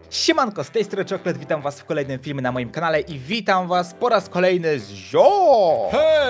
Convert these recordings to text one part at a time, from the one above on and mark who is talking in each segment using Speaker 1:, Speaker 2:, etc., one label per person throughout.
Speaker 1: Siemanko, z tej strony Czoklet, witam was w kolejnym filmie na moim kanale i witam was po raz kolejny z Zio!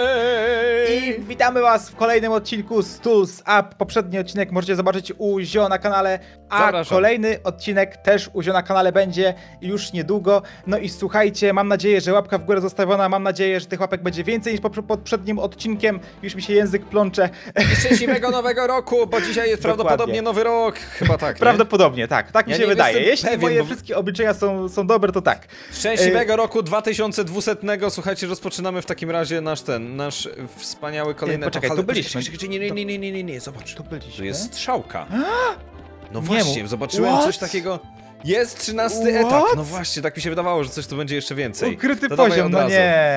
Speaker 2: Hej!
Speaker 1: I witamy was w kolejnym odcinku z Tools Up. Poprzedni odcinek możecie zobaczyć u Zio na kanale, a
Speaker 2: Zapraszam.
Speaker 1: kolejny odcinek też u Zio na kanale będzie już niedługo. No i słuchajcie, mam nadzieję, że łapka w górę zostawiona, mam nadzieję, że tych łapek będzie więcej niż pod poprzednim odcinkiem. Już mi się język plącze.
Speaker 2: I szczęśliwego nowego roku, bo dzisiaj jest prawdopodobnie nowy rok. Chyba tak, nie?
Speaker 1: Prawdopodobnie, tak mi
Speaker 2: Ja
Speaker 1: się
Speaker 2: nie
Speaker 1: wydaje.
Speaker 2: jestem
Speaker 1: Jeśli
Speaker 2: pewien,
Speaker 1: moje
Speaker 2: bo-
Speaker 1: wszystkie obliczenia są dobre, to tak.
Speaker 2: Szczęśliwego roku 2200. Słuchajcie, rozpoczynamy w takim razie nasz wspaniały kolejny...
Speaker 1: Poczekaj,
Speaker 2: to
Speaker 1: tu byliśmy.
Speaker 2: Nie, zobacz.
Speaker 1: Tu byliśmy.
Speaker 2: Tu jest strzałka. No
Speaker 1: Nie
Speaker 2: właśnie,
Speaker 1: mów.
Speaker 2: zobaczyłem
Speaker 1: What?
Speaker 2: coś takiego. Jest 13
Speaker 1: What?
Speaker 2: etap. No właśnie, tak mi się wydawało, że coś tu będzie jeszcze więcej.
Speaker 1: Ukryty
Speaker 2: To dawaj
Speaker 1: poziom,
Speaker 2: od
Speaker 1: no
Speaker 2: razu.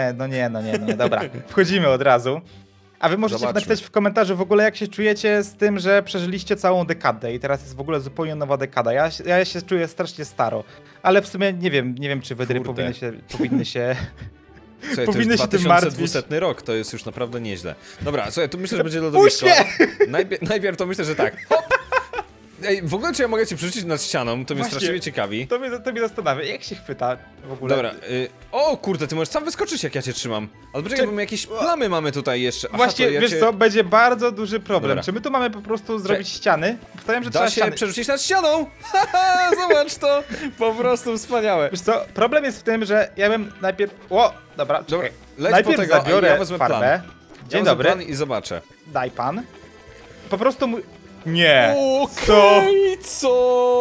Speaker 1: nie, dobra. Wchodzimy od razu. A wy możecie
Speaker 2: Zobaczmy.
Speaker 1: napisać w komentarzu w ogóle, jak się czujecie z tym, że przeżyliście całą dekadę i teraz jest w ogóle zupełnie nowa dekada. Ja się czuję strasznie staro, ale w sumie nie wiem czy wydry
Speaker 2: Kurde.
Speaker 1: powinny się
Speaker 2: Słuchaj, to
Speaker 1: powinny
Speaker 2: już
Speaker 1: się tym martwić.
Speaker 2: 2200 rok, to jest już naprawdę nieźle. Dobra, słuchaj, tu myślę, że będzie lodowisko. Najpierw to myślę, że tak. Hop! Ej, w ogóle czy ja mogę ci przerzucić nad ścianą? To mnie
Speaker 1: Właśnie.
Speaker 2: straszliwie ciekawi.
Speaker 1: To mnie zastanawia, jak się chwyta w ogóle.
Speaker 2: Dobra, o kurde, ty możesz sam wyskoczyć, jak ja cię trzymam. Ale poczekaj, bo my jakieś plamy mamy tutaj jeszcze. Aha,
Speaker 1: Właśnie,
Speaker 2: to ja
Speaker 1: wiesz
Speaker 2: cię...
Speaker 1: co, będzie bardzo duży problem.
Speaker 2: Dobra.
Speaker 1: Czy my tu mamy po prostu zrobić ściany? Postawiam, że
Speaker 2: Da
Speaker 1: trzeba
Speaker 2: się
Speaker 1: ściany.
Speaker 2: przerzucić nad ścianą! Haha, zobacz to! Po prostu wspaniałe.
Speaker 1: Wiesz co, problem jest w tym, że ja bym najpierw... Dobra,
Speaker 2: Dobra,
Speaker 1: czekaj.
Speaker 2: leć
Speaker 1: Najpierw
Speaker 2: po tego, a
Speaker 1: zabiorę
Speaker 2: ja wezmę
Speaker 1: farbę.
Speaker 2: plan.
Speaker 1: Dzień
Speaker 2: Ja
Speaker 1: dobry,
Speaker 2: plan i zobaczę.
Speaker 1: daj pan. Po prostu mój... Nie.
Speaker 2: Okej, co?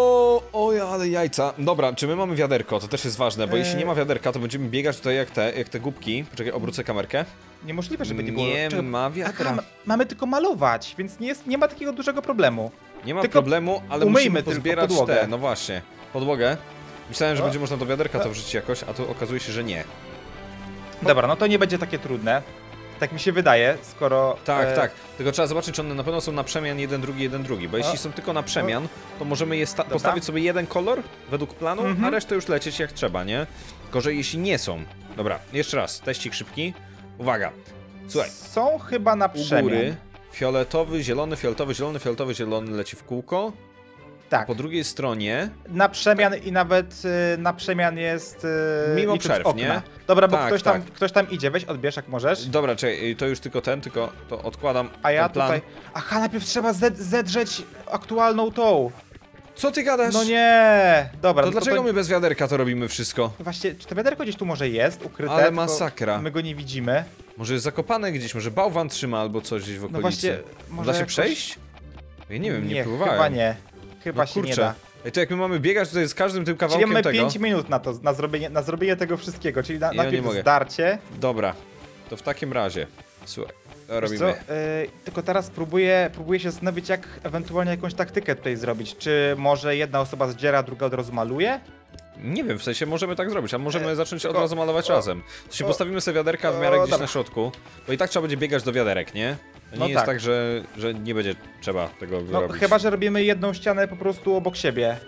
Speaker 2: Oj, ale jajca. Dobra, czy my mamy wiaderko? To też jest ważne, bo jeśli nie ma wiaderka, to będziemy biegać tutaj jak te głupki. Poczekaj, obrócę kamerkę.
Speaker 1: Niemożliwe, żeby nie było...
Speaker 2: Nie
Speaker 1: Czekaj,
Speaker 2: ma wiadra.
Speaker 1: Aha, mamy tylko malować, więc nie ma takiego dużego problemu.
Speaker 2: Nie ma
Speaker 1: Tylko
Speaker 2: problemu, ale
Speaker 1: umyjmy
Speaker 2: musimy
Speaker 1: tylko
Speaker 2: pozbierać
Speaker 1: podłogę.
Speaker 2: te, no właśnie, podłogę. Myślałem, że
Speaker 1: O.
Speaker 2: będzie można do wiaderka to wrzucić jakoś, a tu okazuje się, że nie.
Speaker 1: Dobra, no to nie będzie takie trudne. Tak mi się wydaje, skoro...
Speaker 2: Tak, tak. Tylko trzeba zobaczyć, czy one na pewno są na przemian jeden, drugi. Bo jeśli są tylko na przemian, to możemy je postawić sobie jeden kolor według planu, a resztę już lecieć jak trzeba, nie? Gorzej jeśli nie są. Dobra, jeszcze raz, teścik szybki. Uwaga. Słuchaj,
Speaker 1: Są chyba na
Speaker 2: u
Speaker 1: przemian.
Speaker 2: góry fioletowy, zielony, fioletowy, zielony, fioletowy, zielony leci w kółko.
Speaker 1: Tak,
Speaker 2: Po drugiej stronie
Speaker 1: na przemian i nawet na przemian jest...
Speaker 2: Mimo
Speaker 1: licząc
Speaker 2: przerw,
Speaker 1: okna.
Speaker 2: nie?
Speaker 1: Dobra, bo
Speaker 2: Tak,
Speaker 1: ktoś tam idzie, weź odbierz jak możesz.
Speaker 2: Dobra, czekaj, to już tylko tylko to odkładam
Speaker 1: A ja
Speaker 2: ten plan.
Speaker 1: tutaj... Aha, najpierw trzeba zedrzeć aktualną tą.
Speaker 2: Co ty gadasz?
Speaker 1: No nie! Dobra,
Speaker 2: To
Speaker 1: no
Speaker 2: dlaczego my bez wiaderka to robimy wszystko?
Speaker 1: Właśnie, czy to wiaderko gdzieś tu może jest, ukryte?
Speaker 2: Ale
Speaker 1: tylko
Speaker 2: masakra.
Speaker 1: My go nie widzimy.
Speaker 2: Może jest zakopane gdzieś, może bałwan trzyma albo coś gdzieś w okolicy.
Speaker 1: No właśnie, może
Speaker 2: Da się
Speaker 1: jakoś...
Speaker 2: przejść? Ja nie wiem, nie próbowałem.
Speaker 1: chyba nie. Chyba
Speaker 2: No
Speaker 1: się nie
Speaker 2: kurczę.
Speaker 1: da.
Speaker 2: Ej, to jak my mamy biegać tutaj z każdym tym
Speaker 1: Czyli
Speaker 2: kawałkiem
Speaker 1: mamy
Speaker 2: tego...
Speaker 1: 5 minut na to, na zrobienie tego wszystkiego, czyli
Speaker 2: Ja nie
Speaker 1: najpierw
Speaker 2: mogę.
Speaker 1: zdarcie.
Speaker 2: Dobra, to w takim razie, słuchaj, to
Speaker 1: Wiesz
Speaker 2: robimy.
Speaker 1: co, tylko teraz próbuję się zastanowić, jak ewentualnie jakąś taktykę tutaj zrobić. Czy może jedna osoba zdziera, druga od razu maluje?
Speaker 2: Nie wiem, w sensie możemy tak zrobić, a możemy zacząć od
Speaker 1: tylko-
Speaker 2: razu malować razem. To się postawimy sobie wiaderka w miarę gdzieś
Speaker 1: dobra.
Speaker 2: na środku, bo i tak trzeba będzie biegać do wiaderek, nie? To nie
Speaker 1: No
Speaker 2: jest
Speaker 1: tak.
Speaker 2: tak, że nie będzie trzeba tego
Speaker 1: No
Speaker 2: robić.
Speaker 1: chyba, że robimy jedną ścianę po prostu obok siebie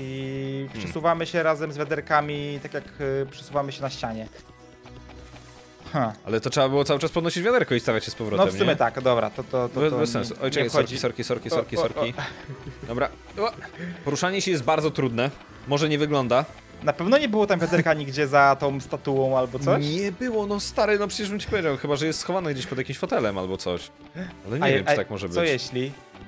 Speaker 1: i przesuwamy się razem z wiaderkami, tak jak przesuwamy się na ścianie.
Speaker 2: Ale to trzeba było cały czas podnosić wiaderko i stawiać się z powrotem,
Speaker 1: No w sumie
Speaker 2: nie?
Speaker 1: tak, dobra, to
Speaker 2: Bez sensu. Oj,
Speaker 1: nie
Speaker 2: czekaj,
Speaker 1: wchodzi.
Speaker 2: sorki.
Speaker 1: O.
Speaker 2: Dobra. O. Poruszanie się jest bardzo trudne. Może nie wygląda.
Speaker 1: Na pewno nie było tam wiaderka nigdzie za tą statuą albo coś?
Speaker 2: Nie było, no stary, no przecież bym ci powiedział, chyba że jest schowane gdzieś pod jakimś fotelem albo coś. Ale nie wiem, czy tak może być.
Speaker 1: Co jeśli?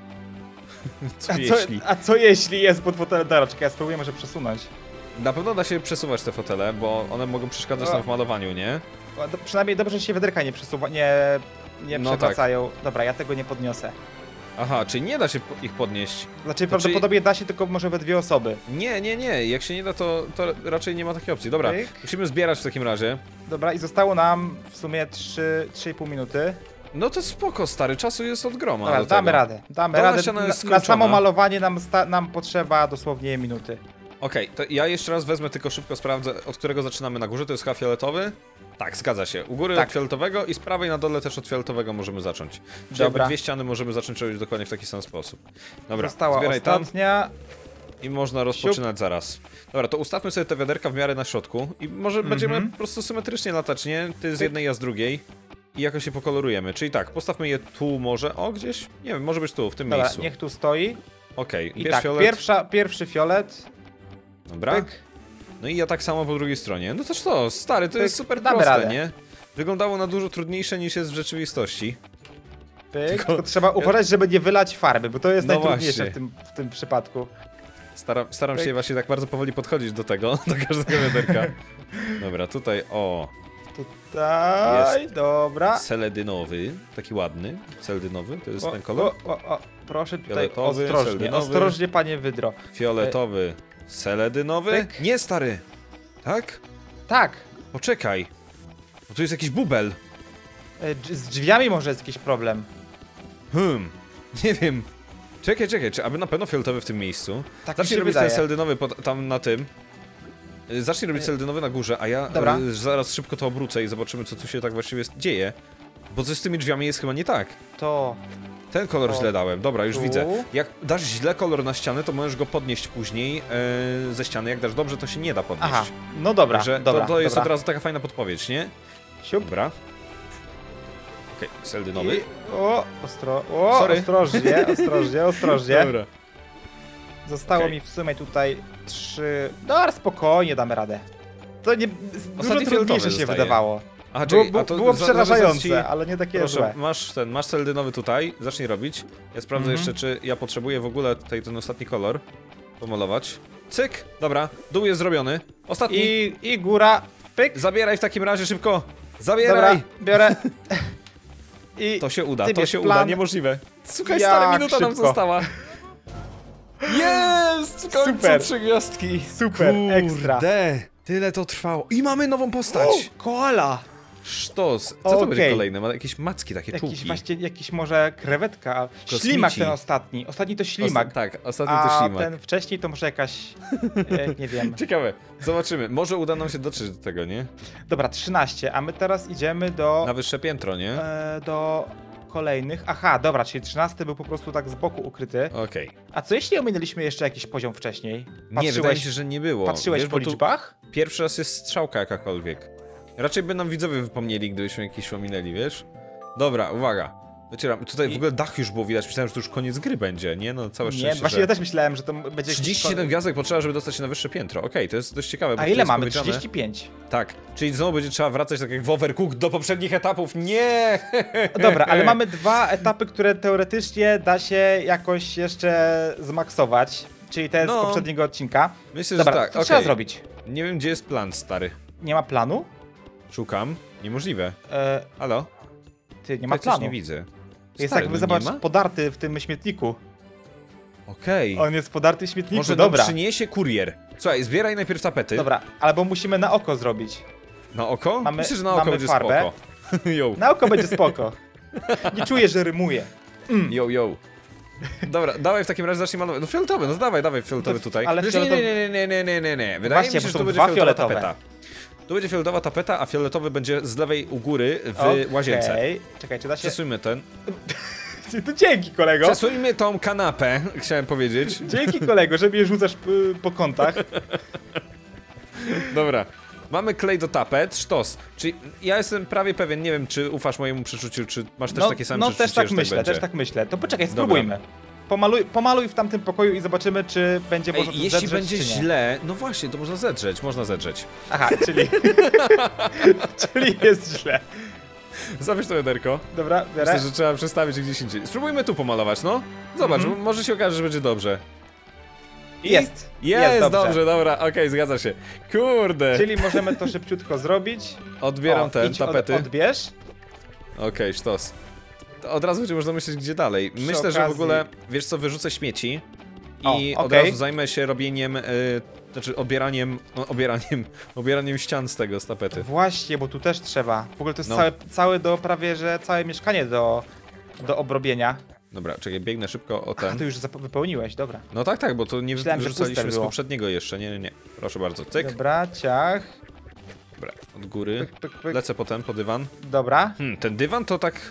Speaker 2: Co jeśli?
Speaker 1: A co jeśli jest pod fotelem? Dobra, czekaj, ja spróbuję może przesunąć.
Speaker 2: Na pewno da się przesuwać te fotele, bo one mogą przeszkadzać
Speaker 1: O.
Speaker 2: nam w malowaniu, nie?
Speaker 1: Przynajmniej dobrze, że się wiaderka nie przesuwa, nie
Speaker 2: No tak.
Speaker 1: przewracają. Dobra, ja tego nie podniosę.
Speaker 2: Aha, czyli nie da się ich podnieść.
Speaker 1: Znaczy prawdopodobnie da się tylko może we dwie osoby.
Speaker 2: Nie, jak się nie da, to raczej nie ma takiej opcji. Dobra,
Speaker 1: Pyk.
Speaker 2: musimy zbierać w takim razie.
Speaker 1: Dobra, i zostało nam w sumie 3,5 minuty.
Speaker 2: No to spoko, stary, czasu jest od groma.
Speaker 1: Dobra,
Speaker 2: do
Speaker 1: damy
Speaker 2: tego.
Speaker 1: radę. Damy
Speaker 2: Dobra,
Speaker 1: radę.
Speaker 2: ściana jest
Speaker 1: Na samo
Speaker 2: skończona.
Speaker 1: malowanie nam potrzeba dosłownie minuty.
Speaker 2: Okej, to ja jeszcze raz wezmę, tylko szybko sprawdzę, od którego zaczynamy na górze, to jest chyba fioletowy? Tak, zgadza się. U góry
Speaker 1: Tak.
Speaker 2: od fioletowego i z prawej na dole też od fioletowego możemy zacząć. Czyli jakby
Speaker 1: Dobra.
Speaker 2: dwie ściany możemy zacząć robić dokładnie w taki sam sposób. Dobra,
Speaker 1: Została
Speaker 2: zbieraj tam
Speaker 1: ostatnia.
Speaker 2: i można rozpoczynać zaraz. Dobra, to ustawmy sobie te wiaderka w miarę na środku i może będziemy po prostu symetrycznie latać, nie? Ty z jednej, ja z drugiej. I jakoś się pokolorujemy. Czyli tak, postawmy je tu może, o gdzieś? Nie wiem, może być tu, w tym
Speaker 1: Dobra,
Speaker 2: miejscu.
Speaker 1: niech tu stoi.
Speaker 2: Okej,
Speaker 1: I
Speaker 2: bierz
Speaker 1: tak,
Speaker 2: fiolet.
Speaker 1: pierwszy fiolet.
Speaker 2: Dobra.
Speaker 1: Pyk.
Speaker 2: No i ja tak samo po drugiej stronie. No toż to, stary, to
Speaker 1: Pyk.
Speaker 2: jest super
Speaker 1: Damy
Speaker 2: proste,
Speaker 1: radę.
Speaker 2: nie? Wyglądało na dużo trudniejsze niż jest w rzeczywistości.
Speaker 1: Pyk. Tylko trzeba uważać, żeby nie wylać farby, bo to jest
Speaker 2: No
Speaker 1: najtrudniejsze
Speaker 2: właśnie.
Speaker 1: w tym przypadku.
Speaker 2: Staram się
Speaker 1: Pyk.
Speaker 2: właśnie tak bardzo powoli podchodzić do tego, do każdego wiaderka. Dobra, tutaj, o,
Speaker 1: Tutaj, dobra.
Speaker 2: seledynowy, taki ładny, seledynowy, to jest ten kolor.
Speaker 1: Proszę tutaj
Speaker 2: Fioletowy,
Speaker 1: ostrożnie,
Speaker 2: seledynowy.
Speaker 1: ostrożnie panie wydro.
Speaker 2: Fioletowy, seledynowy.
Speaker 1: Pyk.
Speaker 2: Nie, stary. Tak?
Speaker 1: Tak,
Speaker 2: Poczekaj. Bo tu jest jakiś bubel.
Speaker 1: z drzwiami może jest jakiś problem.
Speaker 2: Nie wiem. Czekaj, czy aby na pewno fioletowy w tym miejscu?
Speaker 1: Tak mi
Speaker 2: Zacznij
Speaker 1: się
Speaker 2: robić
Speaker 1: wydaje.
Speaker 2: ten seledynowy tam na tym. Zacznij robić seledynowy na górze, a ja
Speaker 1: Dobra.
Speaker 2: zaraz szybko to obrócę i zobaczymy, co tu się tak właściwie dzieje. Bo coś z tymi drzwiami jest chyba nie tak.
Speaker 1: To
Speaker 2: Ten kolor
Speaker 1: O,
Speaker 2: źle dałem, dobra, już
Speaker 1: tu.
Speaker 2: widzę. Jak dasz źle kolor na ścianę, to możesz go podnieść później ze ściany. Jak dasz dobrze, to się nie da podnieść.
Speaker 1: aha, no dobra,
Speaker 2: Także
Speaker 1: dobra,
Speaker 2: to jest
Speaker 1: dobra.
Speaker 2: od razu taka fajna podpowiedź, nie?
Speaker 1: Siup.
Speaker 2: Dobra. Okej, seledynowy.
Speaker 1: I,
Speaker 2: Sorry.
Speaker 1: ostrożnie, ostrożnie.
Speaker 2: Dobra.
Speaker 1: Zostało
Speaker 2: Okej.
Speaker 1: mi w sumie tutaj 3... No, spokojnie damy radę. To nie... Dużo
Speaker 2: Ostatni
Speaker 1: trudniejsze
Speaker 2: fioletowy
Speaker 1: się
Speaker 2: zostaje.
Speaker 1: wydawało.
Speaker 2: Aha,
Speaker 1: Było,
Speaker 2: czekaj, a to
Speaker 1: było
Speaker 2: zaraz
Speaker 1: przerażające,
Speaker 2: ci-
Speaker 1: ale nie takie
Speaker 2: Proszę,
Speaker 1: złe.
Speaker 2: masz seledynowy tutaj, zacznij robić. Ja sprawdzę
Speaker 1: Mhm.
Speaker 2: jeszcze, czy ja potrzebuję w ogóle tutaj ten ostatni kolor pomalować. Cyk, dobra, dół jest zrobiony. Ostatni,
Speaker 1: I góra, pyk.
Speaker 2: zabieraj w takim razie szybko.
Speaker 1: Dobra,
Speaker 2: Zabieraj!
Speaker 1: biorę. I
Speaker 2: To się uda,
Speaker 1: ty
Speaker 2: to
Speaker 1: bierz
Speaker 2: się
Speaker 1: plan.
Speaker 2: uda, niemożliwe. Słuchaj,
Speaker 1: Jak
Speaker 2: stara minuta nam
Speaker 1: szybko.
Speaker 2: została. Jest! W końcu
Speaker 1: Super.
Speaker 2: 3 gwiazdki.
Speaker 1: Super, ekstra.
Speaker 2: Kurde, tyle to trwało. I mamy nową postać.
Speaker 1: koala.
Speaker 2: Sztos. Co to będzie
Speaker 1: Okej.
Speaker 2: kolejne? Ma jakieś macki, takie
Speaker 1: Jakiś
Speaker 2: czułki.
Speaker 1: właśnie, jakiś może krewetka.
Speaker 2: Kosmici.
Speaker 1: Ślimak ten ostatni. Ostatni to ślimak.
Speaker 2: Tak, ostatni to
Speaker 1: A
Speaker 2: ślimak.
Speaker 1: ten wcześniej to może jakaś... nie wiem.
Speaker 2: Ciekawe, zobaczymy. Może uda nam się dotrzeć do tego, nie?
Speaker 1: Dobra, 13, a my teraz idziemy do...
Speaker 2: Na wyższe piętro, nie?
Speaker 1: do kolejnych. Aha, dobra, czyli 13 był po prostu tak z boku ukryty.
Speaker 2: Okej.
Speaker 1: A co jeśli ominęliśmy jeszcze jakiś poziom wcześniej?
Speaker 2: Nie, wydaje mi się, że nie było.
Speaker 1: Patrzyłeś
Speaker 2: Wiesz,
Speaker 1: po
Speaker 2: bo tu
Speaker 1: liczbach?
Speaker 2: pierwszy raz jest strzałka jakakolwiek. Raczej by nam widzowie wypomnieli, gdybyśmy jakiś ominęli, wiesz? Dobra, uwaga. Wycieram. Tutaj w ogóle dach już było widać. Myślałem, że to już koniec gry będzie, nie? No całe szczęście,
Speaker 1: Nie, właśnie
Speaker 2: że...
Speaker 1: ja też myślałem, że to będzie jakiś
Speaker 2: 37 gwiazdek potrzeba, żeby dostać się na wyższe piętro. Okej, to jest dość ciekawe, bo
Speaker 1: A
Speaker 2: tu
Speaker 1: ile
Speaker 2: jest
Speaker 1: mamy?
Speaker 2: powiedziane-
Speaker 1: 35.
Speaker 2: Tak, czyli znowu będzie trzeba wracać tak jak w Overcooked do poprzednich etapów. Nie!
Speaker 1: Dobra, ale mamy 2 etapy, które teoretycznie da się jakoś jeszcze zmaksować. Czyli te z
Speaker 2: No.
Speaker 1: poprzedniego odcinka.
Speaker 2: Myślę,
Speaker 1: Dobra,
Speaker 2: że tak,
Speaker 1: co trzeba
Speaker 2: okej.
Speaker 1: zrobić?
Speaker 2: Nie wiem, gdzie jest plan, stary.
Speaker 1: Nie ma planu?
Speaker 2: Szukam. Niemożliwe. Halo?
Speaker 1: Ty, nie ma
Speaker 2: Tutaj coś
Speaker 1: planu.
Speaker 2: nie widzę.
Speaker 1: Jest
Speaker 2: Stary,
Speaker 1: jakby,
Speaker 2: no
Speaker 1: zobacz,
Speaker 2: nie ma?
Speaker 1: podarty w tym śmietniku.
Speaker 2: Okej.
Speaker 1: On jest podarty w śmietniku,
Speaker 2: Może
Speaker 1: dobra.
Speaker 2: nam przyniesie kurier. Słuchaj, zbieraj najpierw tapety.
Speaker 1: Dobra, albo musimy na oko zrobić.
Speaker 2: Na oko?
Speaker 1: Mamy-
Speaker 2: Myślę, że na oko
Speaker 1: mamy
Speaker 2: będzie
Speaker 1: farbę.
Speaker 2: spoko. Yo,
Speaker 1: Na oko będzie spoko. Nie czuję, że rymuje.
Speaker 2: yo. Dobra, dawaj w takim razie zacznij malować. No fioletowy, no dawaj fioletowy
Speaker 1: To-
Speaker 2: tutaj.
Speaker 1: ale
Speaker 2: Przecież
Speaker 1: fioletowy-
Speaker 2: nie. Wydaje
Speaker 1: Właśnie,
Speaker 2: mi się,
Speaker 1: bo
Speaker 2: że
Speaker 1: są
Speaker 2: to będzie
Speaker 1: dwa
Speaker 2: fioletowa
Speaker 1: fioletowe.
Speaker 2: tapeta. Tu będzie fioletowa tapeta, a fioletowy będzie z lewej u góry w łazience.
Speaker 1: Okej. Czekaj, czy da się...
Speaker 2: Przesuńmy ten.
Speaker 1: To dzięki, kolego.
Speaker 2: Przesuńmy tą kanapę, chciałem powiedzieć.
Speaker 1: Dzięki, kolego, że mnie rzucasz po kątach.
Speaker 2: Dobra. Mamy klej do tapet, sztos. Czyli ja jestem prawie pewien, nie wiem, czy ufasz mojemu przeczuciu, czy masz też takie same
Speaker 1: no
Speaker 2: przeczucie,
Speaker 1: też tak
Speaker 2: że
Speaker 1: myślę,
Speaker 2: będzie.
Speaker 1: też tak myślę. To poczekaj, spróbujmy. Pomaluj w tamtym pokoju i zobaczymy, czy będzie można to
Speaker 2: Jeśli
Speaker 1: zedrzeć,
Speaker 2: będzie
Speaker 1: czy nie.
Speaker 2: źle, no właśnie, to można zedrzeć.
Speaker 1: Aha, czyli... czyli jest źle.
Speaker 2: Zabierz to wiaderko.
Speaker 1: Dobra, biorę.
Speaker 2: Myślę, że trzeba przestawić je gdzieś indziej. Spróbujmy tu pomalować, no. Zobacz, może się okaże, że będzie dobrze.
Speaker 1: Jest.
Speaker 2: Jest dobrze, dobra, okej, zgadza się. Kurde.
Speaker 1: Czyli możemy to szybciutko zrobić.
Speaker 2: Odbieram
Speaker 1: idź,
Speaker 2: tapety.
Speaker 1: Odbierz.
Speaker 2: Okej, sztos. To od razu będzie można myśleć, gdzie dalej. Myślę, że w
Speaker 1: okazji-
Speaker 2: ogóle, wiesz co, wyrzucę śmieci i
Speaker 1: O,
Speaker 2: od
Speaker 1: okej.
Speaker 2: razu zajmę się robieniem, znaczy obieraniem ścian z tego, z tapety.
Speaker 1: Właśnie, bo tu też trzeba. W ogóle to jest
Speaker 2: No.
Speaker 1: całe do prawie, że całe mieszkanie do obrobienia.
Speaker 2: Dobra, czekaj, biegnę szybko o
Speaker 1: A
Speaker 2: ten.
Speaker 1: ty już wypełniłeś, dobra.
Speaker 2: No tak, bo to nie
Speaker 1: Myślałem, że
Speaker 2: wyrzucaliśmy
Speaker 1: puste
Speaker 2: z
Speaker 1: było.
Speaker 2: poprzedniego jeszcze, nie. Proszę bardzo, cyk.
Speaker 1: Dobra, ciach.
Speaker 2: Dobra, od góry.
Speaker 1: Pyk, pyk, pyk.
Speaker 2: Lecę potem po dywan.
Speaker 1: Dobra.
Speaker 2: Ten dywan to tak...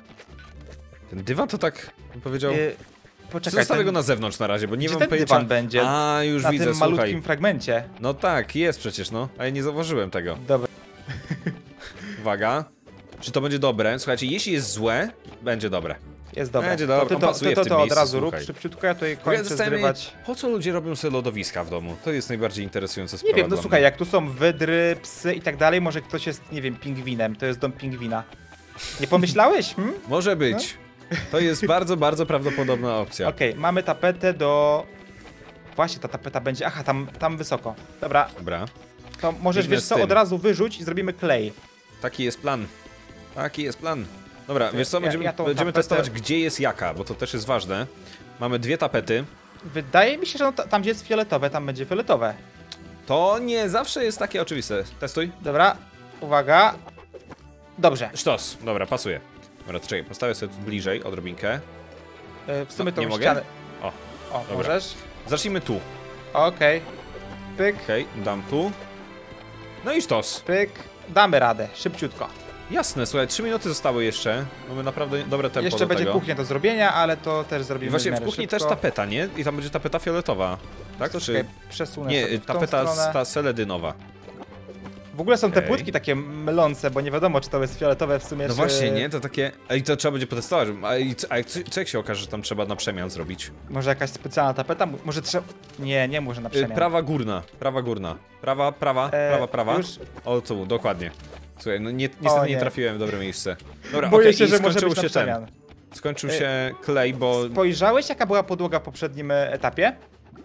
Speaker 2: bym powiedział...
Speaker 1: Poczekaj,
Speaker 2: Zostawię go na zewnątrz na razie, bo nie
Speaker 1: gdzie
Speaker 2: mam
Speaker 1: ten
Speaker 2: pojęcia...
Speaker 1: dywan będzie?
Speaker 2: A, już
Speaker 1: na
Speaker 2: widzę,
Speaker 1: tym
Speaker 2: słuchaj.
Speaker 1: malutkim fragmencie.
Speaker 2: No tak, jest przecież, no. A ja nie zauważyłem tego.
Speaker 1: Dobra.
Speaker 2: Uwaga. Czy to będzie dobre? Słuchajcie, jeśli jest złe, będzie dobre.
Speaker 1: Jest dobra.
Speaker 2: Będzie dobra,
Speaker 1: to
Speaker 2: on pasuje w tym
Speaker 1: od
Speaker 2: miejscu,
Speaker 1: razu rób
Speaker 2: słuchaj.
Speaker 1: szybciutko, ja tutaj
Speaker 2: W ogóle
Speaker 1: kończę
Speaker 2: zostaje mi-
Speaker 1: zrywać.
Speaker 2: Po co ludzie robią sobie lodowiska w domu? To jest najbardziej interesująca sprawa
Speaker 1: Nie wiem, no
Speaker 2: dla
Speaker 1: słuchaj,
Speaker 2: mnie.
Speaker 1: jak tu są wydry, psy i tak dalej, może ktoś jest, nie wiem, pingwinem, to jest dom pingwina. Nie pomyślałeś?
Speaker 2: Może być. To jest bardzo, bardzo prawdopodobna opcja.
Speaker 1: Okej, mamy tapetę do... Właśnie, ta tapeta będzie... Aha, tam wysoko. Dobra,
Speaker 2: Dobra.
Speaker 1: to możesz,
Speaker 2: Biegnę
Speaker 1: wiesz
Speaker 2: z
Speaker 1: co,
Speaker 2: tym.
Speaker 1: od razu wyrzuć i zrobimy klej.
Speaker 2: Taki jest plan. Taki jest plan. Dobra, wiesz co,
Speaker 1: ja
Speaker 2: będziemy
Speaker 1: tą
Speaker 2: będziemy
Speaker 1: tapetę-
Speaker 2: testować, gdzie jest jaka, bo to też jest ważne. Mamy 2 tapety.
Speaker 1: Wydaje mi się, że no, tam gdzie jest fioletowe, tam będzie fioletowe.
Speaker 2: To nie zawsze jest takie oczywiste. Testuj.
Speaker 1: Dobra, uwaga. Dobrze.
Speaker 2: Sztos. Dobra, pasuje. Dobra, to czekaj, postawię sobie tu bliżej odrobinkę.
Speaker 1: W sumie
Speaker 2: No,
Speaker 1: tą
Speaker 2: nie mogę?
Speaker 1: ścianę...
Speaker 2: O,
Speaker 1: O,
Speaker 2: dobra.
Speaker 1: możesz?
Speaker 2: zacznijmy tu.
Speaker 1: Okej. Pyk,
Speaker 2: Okej, dam tu. No i sztos.
Speaker 1: pyk. Damy radę, szybciutko.
Speaker 2: Jasne, słuchaj, 3 minuty zostały jeszcze. Mamy naprawdę dobre tempo
Speaker 1: Jeszcze
Speaker 2: do
Speaker 1: będzie
Speaker 2: tego.
Speaker 1: kuchnia do zrobienia, ale to też
Speaker 2: I
Speaker 1: zrobimy
Speaker 2: właśnie w
Speaker 1: miarę
Speaker 2: kuchni
Speaker 1: szybko.
Speaker 2: też tapeta, nie? I tam będzie tapeta fioletowa. Tak?
Speaker 1: To
Speaker 2: Czy...
Speaker 1: czekaj, przesunę
Speaker 2: Nie,
Speaker 1: sobie w tą
Speaker 2: tapeta
Speaker 1: stronę.
Speaker 2: ta seledynowa.
Speaker 1: W ogóle są te
Speaker 2: Okej.
Speaker 1: płytki takie mylące, bo nie wiadomo, czy to jest fioletowe w sumie,
Speaker 2: No
Speaker 1: czy...
Speaker 2: właśnie, nie? To takie... Ej, to trzeba będzie potestować. A co jak się okaże, że tam trzeba na przemian zrobić?
Speaker 1: Może jakaś specjalna tapeta? Może trzeba... Nie może na przemian.
Speaker 2: Prawa górna, prawa górna. Prawa.
Speaker 1: Już
Speaker 2: O, tu, dokładnie. Słuchaj, no niestety nie
Speaker 1: nie.
Speaker 2: trafiłem w dobre miejsce. Dobra,
Speaker 1: boję
Speaker 2: okej,
Speaker 1: się,
Speaker 2: i
Speaker 1: że może
Speaker 2: skończył
Speaker 1: być na
Speaker 2: się ten.
Speaker 1: przemian.
Speaker 2: Skończył się klej, bo...
Speaker 1: Spojrzałeś, jaka była podłoga w poprzednim etapie?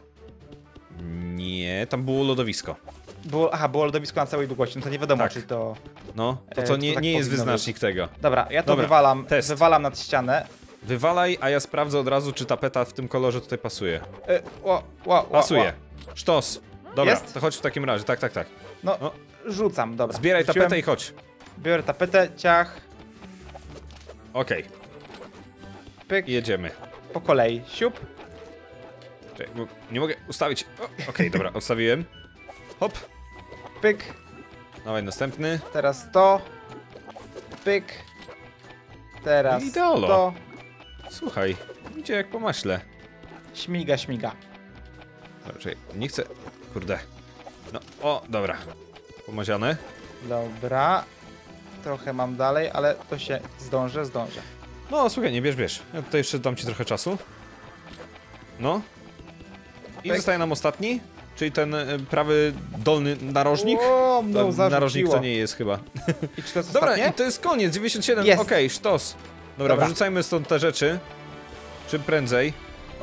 Speaker 2: Nie, tam było lodowisko.
Speaker 1: Było lodowisko na całej długości, no to nie wiadomo,
Speaker 2: Tak.
Speaker 1: czy to...
Speaker 2: No, to
Speaker 1: to
Speaker 2: nie,
Speaker 1: tak
Speaker 2: nie jest
Speaker 1: powinno
Speaker 2: wyznacznik tego.
Speaker 1: Dobra, ja to
Speaker 2: Dobra, test.
Speaker 1: wywalam nad ścianę.
Speaker 2: Wywalaj, a ja sprawdzę od razu, czy tapeta w tym kolorze tutaj pasuje.
Speaker 1: Pasuje.
Speaker 2: Pasuje. Sztos. Dobra,
Speaker 1: Jest?
Speaker 2: to chodź w takim razie, tak.
Speaker 1: No,
Speaker 2: No.
Speaker 1: rzucam, dobra.
Speaker 2: Zbieraj
Speaker 1: Rzuciłem,
Speaker 2: tapetę i chodź.
Speaker 1: Biorę tapetę, ciach,
Speaker 2: Okej,
Speaker 1: pyk,
Speaker 2: jedziemy.
Speaker 1: po kolei, siup.
Speaker 2: Czekaj, bo nie mogę ustawić. Okej, dobra, odstawiłem. Hop,
Speaker 1: Pyk,
Speaker 2: dawaj następny.
Speaker 1: teraz to, pyk, teraz
Speaker 2: Ideolo.
Speaker 1: to,
Speaker 2: Słuchaj, idzie jak po maśle.
Speaker 1: śmiga.
Speaker 2: Dobra, czekaj, nie chcę... Kurde. No, o, dobra. Pomaziane.
Speaker 1: Dobra, trochę mam dalej, ale to się zdążę.
Speaker 2: No, słuchaj, nie bierz. Ja tutaj jeszcze dam ci trochę czasu. No. I
Speaker 1: Pyk.
Speaker 2: zostaje nam ostatni, czyli ten prawy dolny narożnik.
Speaker 1: O,
Speaker 2: To
Speaker 1: no,
Speaker 2: narożnik to
Speaker 1: zarzuciło.
Speaker 2: nie jest chyba.
Speaker 1: I czy to jest
Speaker 2: Dobra,
Speaker 1: ostatnie?
Speaker 2: i to jest koniec, 97.
Speaker 1: Jest.
Speaker 2: Okej, sztos. Dobra,
Speaker 1: Dobra.
Speaker 2: wyrzucajmy stąd te rzeczy. Czym prędzej.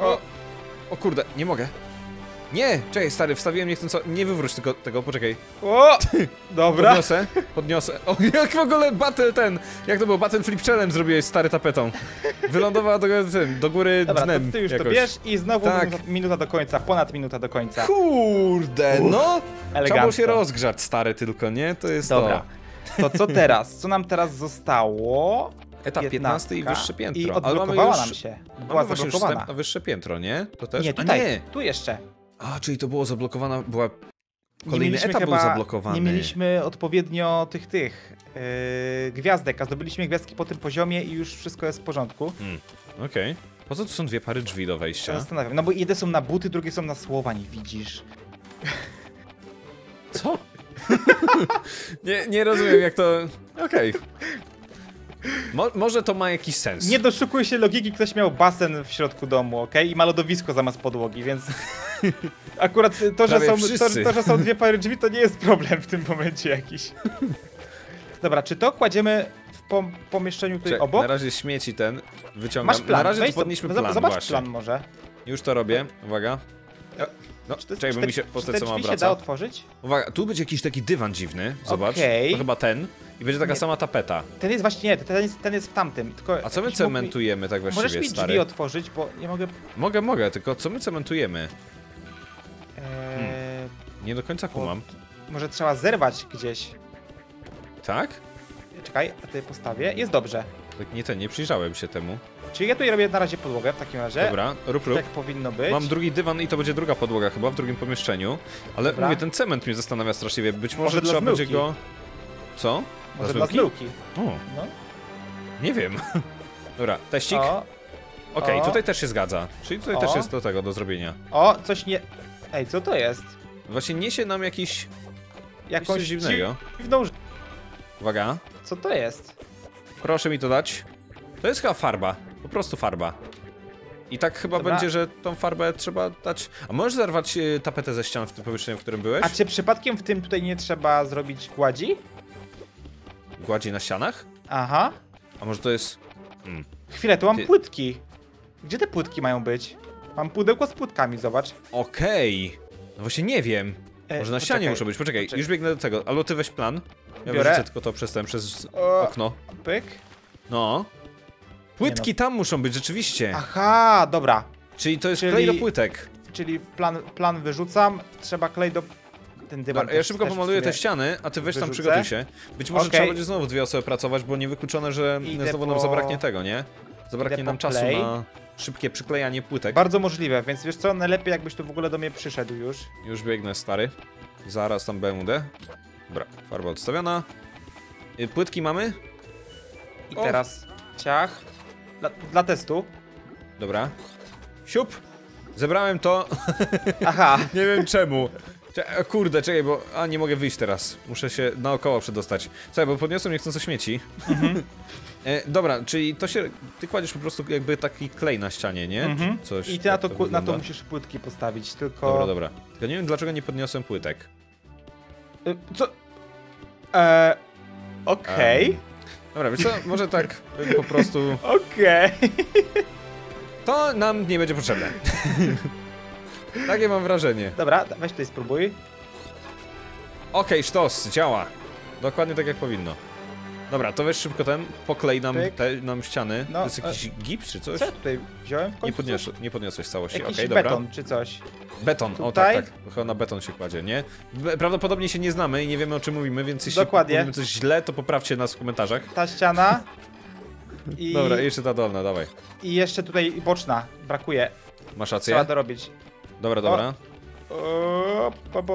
Speaker 2: O kurde, nie mogę. Nie, czekaj, stary, wstawiłem niechcąco. Nie wywróć tylko tego, poczekaj.
Speaker 1: O! Dobra.
Speaker 2: Podniosę. O, jak w ogóle battle ten. Jak to było? Battle flip challenge zrobiłeś stary tapetą. Wylądowała do góry
Speaker 1: Dobra, to
Speaker 2: dnem.
Speaker 1: ty już
Speaker 2: jakoś.
Speaker 1: to bierz i znowu
Speaker 2: Tak.
Speaker 1: minuta do końca, ponad minuta do końca.
Speaker 2: Kurde, no. Trzeba było się
Speaker 1: Elegancko.
Speaker 2: rozgrzać, stary, tylko, nie? To jest
Speaker 1: Dobra. To co teraz? Co nam teraz zostało?
Speaker 2: Etap 15 i
Speaker 1: 15
Speaker 2: wyższe piętro.
Speaker 1: I
Speaker 2: Ale
Speaker 1: odblokowała
Speaker 2: mamy
Speaker 1: nam
Speaker 2: już...
Speaker 1: się. Była
Speaker 2: Mamy właśnie już
Speaker 1: zablokowana.
Speaker 2: wstęp na wyższe piętro, nie? To też?
Speaker 1: Nie,
Speaker 2: A
Speaker 1: tutaj,
Speaker 2: nie.
Speaker 1: tu jeszcze.
Speaker 2: A, czyli to było zablokowana, była...
Speaker 1: Nie
Speaker 2: Kolejny
Speaker 1: mieliśmy
Speaker 2: etap był
Speaker 1: chyba-
Speaker 2: zablokowany.
Speaker 1: Nie mieliśmy odpowiednio tych gwiazdek, a zdobyliśmy gwiazdki po tym poziomie i już wszystko jest w porządku.
Speaker 2: Okej. Po co tu są 2 pary drzwi do
Speaker 1: Się
Speaker 2: wejścia?
Speaker 1: zastanawiam. No bo jedne są na buty, drugie są na słowa, nie widzisz.
Speaker 2: Co? nie rozumiem jak to... Okej. Może to ma jakiś sens.
Speaker 1: Nie doszukuj się logiki, ktoś miał basen w środku domu, okej? I ma lodowisko zamiast podłogi, więc... Akurat to, że
Speaker 2: Prawie
Speaker 1: są,
Speaker 2: wszyscy.
Speaker 1: to, że są 2 pary drzwi, to nie jest problem w tym momencie jakiś. Dobra, czy to kładziemy w pomieszczeniu tutaj
Speaker 2: Czekaj,
Speaker 1: obok?
Speaker 2: na razie śmieci ten wyciągam.
Speaker 1: Masz plan,
Speaker 2: Na razie
Speaker 1: weź
Speaker 2: tu podnieśmy
Speaker 1: zobacz
Speaker 2: plan właśnie.
Speaker 1: plan może.
Speaker 2: Już to robię. Uwaga. No, czekaj, bo mi się
Speaker 1: Czy
Speaker 2: postać
Speaker 1: te
Speaker 2: sama
Speaker 1: drzwi się
Speaker 2: wraca.
Speaker 1: da otworzyć?
Speaker 2: Uwaga, tu będzie jakiś taki dywan dziwny. Zobacz.
Speaker 1: Okej.
Speaker 2: To chyba ten. I będzie taka
Speaker 1: Nie.
Speaker 2: sama tapeta.
Speaker 1: Ten jest właśnie, nie, ten jest w tamtym. Tylko
Speaker 2: A co my
Speaker 1: jakiś mógł mi-
Speaker 2: cementujemy tak
Speaker 1: Możesz
Speaker 2: właściwie,
Speaker 1: mi drzwi
Speaker 2: stary?
Speaker 1: otworzyć, bo nie mogę...
Speaker 2: Mogę, tylko co my cementujemy? Nie do końca
Speaker 1: bo-
Speaker 2: kumam.
Speaker 1: Może trzeba zerwać gdzieś.
Speaker 2: Tak?
Speaker 1: Czekaj, a tutaj postawię. Jest dobrze.
Speaker 2: Tak nie przyjrzałem się temu.
Speaker 1: Czyli ja tutaj robię na razie podłogę w takim razie.
Speaker 2: Dobra, rób.
Speaker 1: Tak powinno być.
Speaker 2: Mam drugi dywan i to będzie druga podłoga chyba w drugim pomieszczeniu. Ale
Speaker 1: Dobra.
Speaker 2: mówię, ten cement mnie zastanawia straszliwie. Być może
Speaker 1: Może dla
Speaker 2: trzeba będzie
Speaker 1: zmyłki.
Speaker 2: go... Co?
Speaker 1: Może dla zmyłki.
Speaker 2: O,
Speaker 1: No.
Speaker 2: nie wiem. Dobra, teścik. Okej,
Speaker 1: o.
Speaker 2: tutaj też się zgadza. Czyli tutaj
Speaker 1: O.
Speaker 2: też jest do tego, do zrobienia.
Speaker 1: O, coś nie... Ej, co to jest?
Speaker 2: Właśnie niesie nam jakiś...
Speaker 1: Jakąś
Speaker 2: coś dziwnego.
Speaker 1: dziwną rzecz.
Speaker 2: Uwaga.
Speaker 1: Co to jest?
Speaker 2: Proszę mi to dać. To jest chyba farba. Po prostu farba. I tak chyba
Speaker 1: Dobra.
Speaker 2: będzie, że tą farbę trzeba dać... A możesz zerwać tapetę ze ścian w tym pomieszczeniu, w którym byłeś?
Speaker 1: A czy przypadkiem w tym tutaj nie trzeba zrobić gładzi?
Speaker 2: Gładzi na ścianach?
Speaker 1: Aha.
Speaker 2: A może to jest...
Speaker 1: Chwilę, tu mam
Speaker 2: Ty-
Speaker 1: płytki. Gdzie te płytki mają być? Mam pudełko z płytkami, zobacz.
Speaker 2: Okej. No właśnie nie wiem. Może na ścianie
Speaker 1: poczekaj.
Speaker 2: muszą być. Poczekaj, już biegnę do tego. Albo ty weź plan. Ja
Speaker 1: Biorę.
Speaker 2: wyrzucę tylko to przez
Speaker 1: O.
Speaker 2: okno.
Speaker 1: Pyk.
Speaker 2: No. Płytki tam muszą być, rzeczywiście.
Speaker 1: Aha, dobra.
Speaker 2: Czyli to jest
Speaker 1: Czyli-
Speaker 2: klej do płytek.
Speaker 1: Czyli plan wyrzucam, trzeba klej do... Ten dywan
Speaker 2: Dobra, ja
Speaker 1: też-
Speaker 2: szybko
Speaker 1: też w
Speaker 2: pomaluję
Speaker 1: sumie.
Speaker 2: te ściany, a ty weź tam
Speaker 1: wyrzucę.
Speaker 2: przygotuj się. Być może
Speaker 1: Okej.
Speaker 2: trzeba będzie znowu 2 osoby pracować, bo niewykluczone, że
Speaker 1: Idę
Speaker 2: znowu nam
Speaker 1: po-
Speaker 2: zabraknie tego, nie? Zabraknie
Speaker 1: Idę
Speaker 2: nam
Speaker 1: po
Speaker 2: czasu
Speaker 1: klej.
Speaker 2: na szybkie przyklejanie płytek.
Speaker 1: Bardzo możliwe, więc wiesz co, najlepiej jakbyś tu w ogóle do mnie przyszedł już.
Speaker 2: Już biegnę, stary. Zaraz tam będę. Dobra, farba odstawiona. Płytki mamy?
Speaker 1: I
Speaker 2: O.
Speaker 1: teraz ciach. Dla testu.
Speaker 2: Dobra. Siup! Zebrałem to.
Speaker 1: Aha.
Speaker 2: Nie wiem czemu. Kurde, czekaj, bo... A, nie mogę wyjść teraz. Muszę się naokoło przedostać. Słuchaj, bo podniosłem niechcąco śmieci. Dobra, czyli to się... Ty kładziesz po prostu jakby taki klej na ścianie, nie?
Speaker 1: Mhm.
Speaker 2: Coś,
Speaker 1: I ty na
Speaker 2: tak
Speaker 1: to, na
Speaker 2: wygląda.
Speaker 1: to musisz płytki postawić, tylko...
Speaker 2: Dobra, dobra. Tylko nie wiem, dlaczego nie podniosłem płytek.
Speaker 1: Co? Okej.
Speaker 2: Dobra, wiesz co? Może tak po prostu...
Speaker 1: Okej.
Speaker 2: To nam nie będzie potrzebne. Takie mam wrażenie.
Speaker 1: Dobra, weź tutaj spróbuj.
Speaker 2: Okej, sztos, działa. Dokładnie tak jak powinno. Dobra, to weź szybko poklej nam,
Speaker 1: Pyk.
Speaker 2: nam ściany.
Speaker 1: No,
Speaker 2: To jest jakiś gips czy coś?
Speaker 1: Co ja tutaj wziąłem w końcu?
Speaker 2: Nie podniosłeś całości,
Speaker 1: Jakiś
Speaker 2: okej, dobra.
Speaker 1: beton czy coś.
Speaker 2: Beton, o
Speaker 1: Tutaj?
Speaker 2: tak, tak. Chyba na beton się kładzie, nie? Prawdopodobnie się nie znamy i nie wiemy o czym mówimy, więc jeśli
Speaker 1: Dokładnie.
Speaker 2: mówimy coś źle, to poprawcie nas w komentarzach.
Speaker 1: Ta ściana. I,
Speaker 2: Dobra, i jeszcze ta dolna, dawaj.
Speaker 1: i jeszcze tutaj boczna. Brakuje.
Speaker 2: Masz
Speaker 1: Trzeba
Speaker 2: rację?
Speaker 1: dorobić.
Speaker 2: Dobra, dobra.
Speaker 1: O,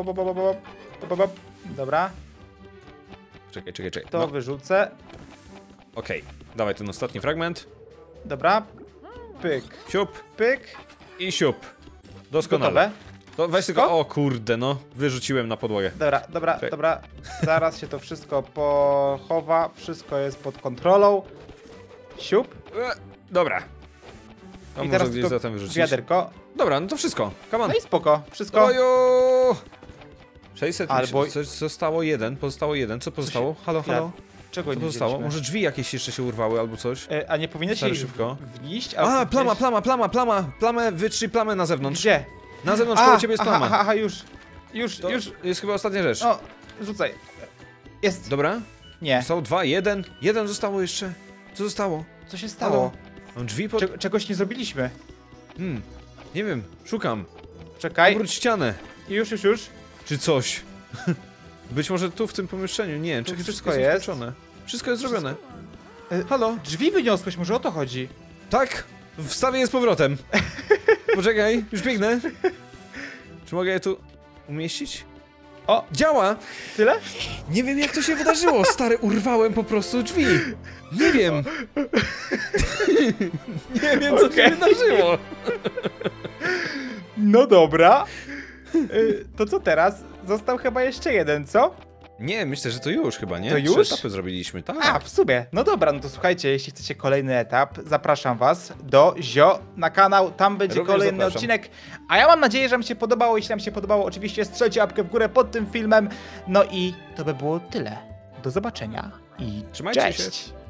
Speaker 1: Dobra,
Speaker 2: Czekaj.
Speaker 1: to
Speaker 2: No,
Speaker 1: wyrzucę.
Speaker 2: okej. Dawaj ten ostatni fragment.
Speaker 1: Dobra. Pyk,
Speaker 2: Siup
Speaker 1: pyk.
Speaker 2: i siup. Doskonale.
Speaker 1: Gotowe.
Speaker 2: To weź
Speaker 1: Wszystko?
Speaker 2: tylko... O kurde, no. Wyrzuciłem na podłogę.
Speaker 1: Dobra,
Speaker 2: Czekaj.
Speaker 1: dobra. Zaraz się to wszystko pochowa. Wszystko jest pod kontrolą. Siup.
Speaker 2: Dobra. To
Speaker 1: I
Speaker 2: może
Speaker 1: teraz
Speaker 2: gdzieś
Speaker 1: tylko
Speaker 2: zatem wyrzucić.
Speaker 1: wiaderko.
Speaker 2: Dobra, no to wszystko. Come on.
Speaker 1: No i spoko. Wszystko.
Speaker 2: Ojo! 600,
Speaker 1: Albo-
Speaker 2: zostało jeden, pozostało jeden. Co pozostało? Halo,
Speaker 1: Chwila.
Speaker 2: halo?
Speaker 1: Czego
Speaker 2: Co
Speaker 1: nie
Speaker 2: pozostało?
Speaker 1: wzięliśmy?
Speaker 2: Może drzwi jakieś jeszcze się urwały albo coś?
Speaker 1: A nie powinno się
Speaker 2: Stary,
Speaker 1: ich
Speaker 2: szybko.
Speaker 1: wnieść?
Speaker 2: A,
Speaker 1: wnieść-
Speaker 2: plama! Plamę, wytrzyj plamę na zewnątrz.
Speaker 1: Gdzie?
Speaker 2: Na zewnątrz koło ciebie jest plama.
Speaker 1: Aha, już.
Speaker 2: To
Speaker 1: Już.
Speaker 2: jest chyba ostatnia rzecz.
Speaker 1: O, rzucaj. Jest.
Speaker 2: Dobra?
Speaker 1: Nie.
Speaker 2: Zostało 2, 1. Jeden zostało jeszcze. Co zostało?
Speaker 1: Co się stało?
Speaker 2: Mam drzwi pod...
Speaker 1: Czegoś nie zrobiliśmy.
Speaker 2: Nie wiem, szukam.
Speaker 1: Czekaj.
Speaker 2: Obróć ścianę.
Speaker 1: Już.
Speaker 2: Czy coś. Być może tu w tym pomieszczeniu, nie wiem,
Speaker 1: Tu
Speaker 2: czy
Speaker 1: wszystko
Speaker 2: jest
Speaker 1: jest.
Speaker 2: skończone. Wszystko jest zrobione.
Speaker 1: E,
Speaker 2: Halo?
Speaker 1: Drzwi wyniosłeś, może o to chodzi.
Speaker 2: Tak, wstawię je z powrotem. Poczekaj, już biegnę. Czy mogę je tu umieścić?
Speaker 1: O,
Speaker 2: Działa!
Speaker 1: tyle?
Speaker 2: Nie wiem jak to się wydarzyło, stary, urwałem po prostu drzwi. Nie wiem. Nie wiem co się wydarzyło.
Speaker 1: No dobra. To co teraz? Został chyba jeszcze jeden, co?
Speaker 2: Nie, myślę, że to już chyba, nie?
Speaker 1: To
Speaker 2: 3
Speaker 1: już?
Speaker 2: etapy zrobiliśmy, tak.
Speaker 1: A, w sumie. No dobra, no to słuchajcie, jeśli chcecie kolejny etap, zapraszam was do Zio na kanał, tam będzie
Speaker 2: Również
Speaker 1: kolejny
Speaker 2: zapraszam.
Speaker 1: odcinek. A ja mam nadzieję, że wam się podobało. Jeśli wam się podobało, oczywiście strzelcie łapkę w górę pod tym filmem. No i to by było tyle. Do zobaczenia i
Speaker 2: Trzymajcie się.
Speaker 1: cześć!